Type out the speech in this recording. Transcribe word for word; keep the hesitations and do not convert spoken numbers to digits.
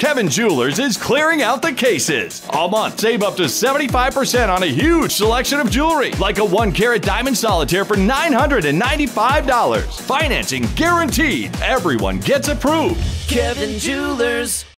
Kevin Jewelers is clearing out the cases. All month, save up to seventy-five percent on a huge selection of jewelry, like a one carat diamond solitaire for nine hundred ninety-five dollars. Financing guaranteed. Everyone gets approved. Kevin Jewelers.